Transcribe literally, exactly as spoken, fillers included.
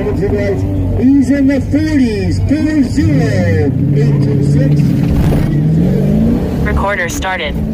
He's in the forties, four zero, eight two six. Recorder started.